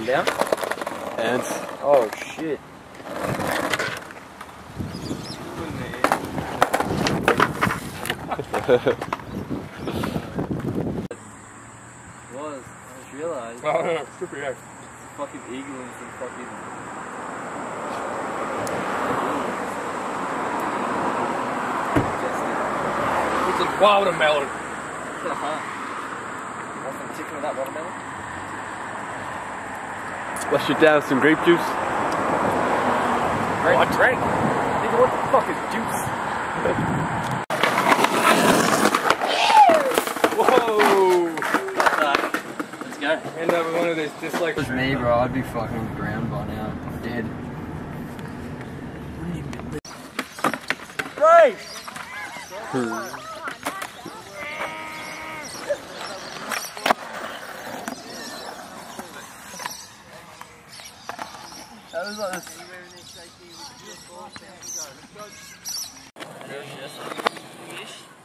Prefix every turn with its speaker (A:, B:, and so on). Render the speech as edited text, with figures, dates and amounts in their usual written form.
A: down?
B: Ants.
A: Oh shit. I just realised.
C: Oh, no, super, yeah.
A: Fucking eagle and some fucking.
C: It's a watermelon.
A: Want some chicken with that watermelon?
B: Wash it down with some grape juice.
A: What? Drink? Nigga, what the fuck is juice?
C: Whoa!
A: Let's go.
C: End up with one of these just like.
A: If it was me, bro, I'd be fucking on the ground by now. Dead. Right! That was like this.